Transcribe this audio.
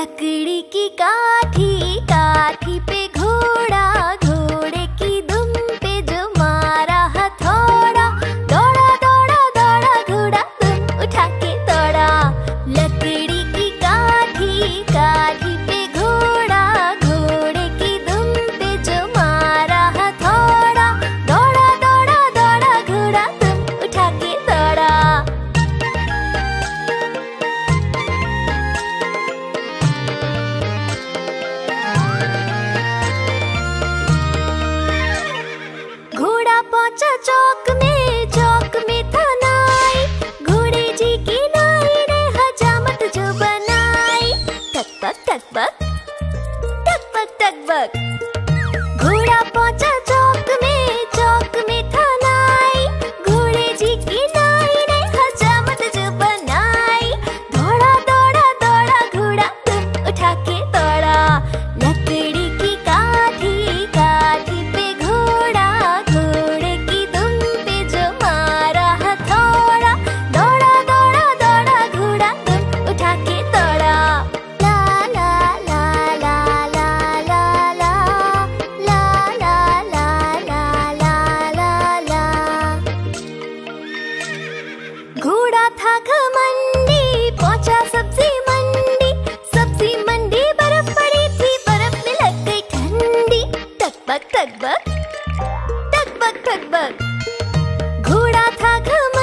लकड़ी की काठी, काठी पे घोड़ा, घोड़े की दुम पे जो मारा हथौड़ा। दौड़ा दौड़ा दौड़ा घोड़ा दुम उठा के दौड़ा। लकड़ी की काठी, काठी पे घोड़ा, घोड़े की दुम पे जो मारा हथौड़ा। दौड़ा दौड़ा दौड़ा घोड़ा दुम उठा के दौड़ा। घोड़ा पहुंचा चौक में था नाई। घोड़े जी की नाई ने हजामत जो बनाई। टक बक टक बक, टक बक टक बक। घोड़ा पहुंचा चौक में था नाई। घोड़े जी की नाई ने हजामत जो बनाई। दौड़ा दौड़ा दौड़ा घोड़ा दुम उठा के दौड़ा। लकड़ी की काठी, काठी पे घोड़ा, घोड़े की दुम पे जो मारा हथौड़ा। दौड़ा दौड़ा दौड़ा घोड़ा दुम उठा के दौड़ा। ला ला ला ला ला ला ला, ला ला ला ला ला ला ला। घोड़ा था घमंडी, पहुंचा सब्जी मंडी। सब्जी मंडी बर्फ पड़ी थी, बर्फ में लग गई ठंडी। टक बक टक बक, टक बक टक बक। घोड़ा था घमंडी,